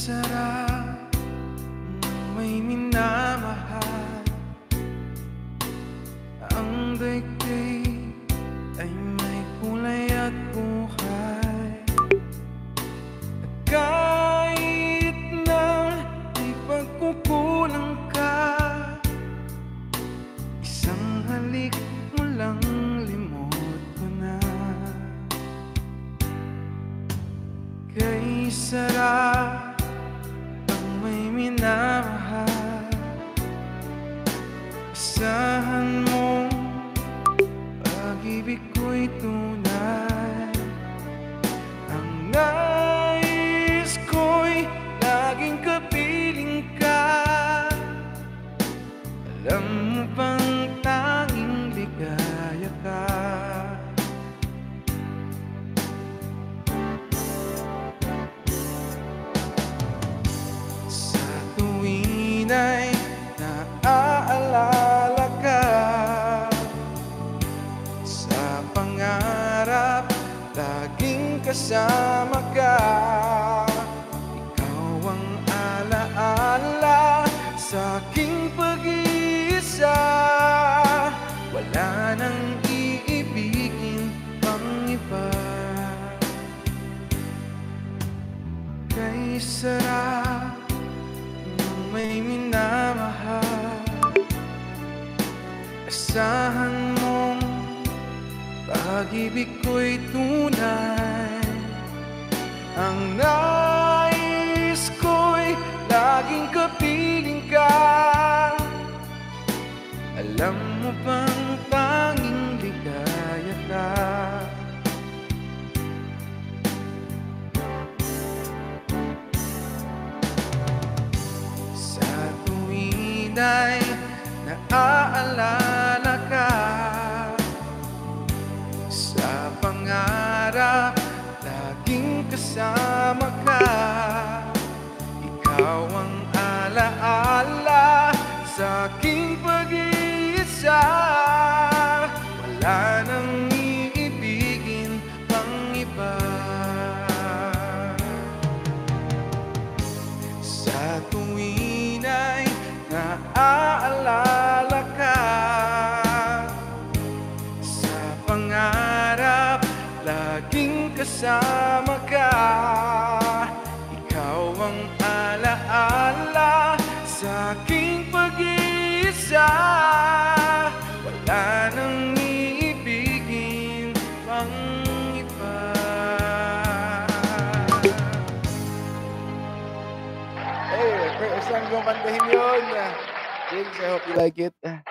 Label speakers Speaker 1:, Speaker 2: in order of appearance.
Speaker 1: sarap ng may minamahal. Ang daigdig ay may kulay at buhay. At kahit na may pagkukulang ka, isang halik mo lang limot ko na. Kay sarap ang may minamahal. Asahan mo pag-ibig ko'y tunay. Ang nais ko'y laging kapiling ka. Alam mo bang tanging ligaya ka? Sa tuwin ay naaalala ka, sa pangarap laging kasama ka. Ikaw ang alaala sa aking pag-iisa. Wala nang iibigin pang iba. Kay sarap ng may minamahal. Asahan mong pag-ibig ko'y tunay. Ang nais ko'y laging kapiling ka. Alam mo bang tanging ligaya ka? Sa tuwin ay naaalala ka, sa pangarap laging kasama ka. Ikaw ang alaala sa aking pag-iisa. Wala nang iibigin pang iba. Sa tuwin ay naaalala ka, sa pangarap laging kasama ka. Ikaw ang alaala sa aking pag-iisa. Wala nang iibigin pang iba.
Speaker 2: Hey, first time kong kantahin yun. Thanks, I hope you like it.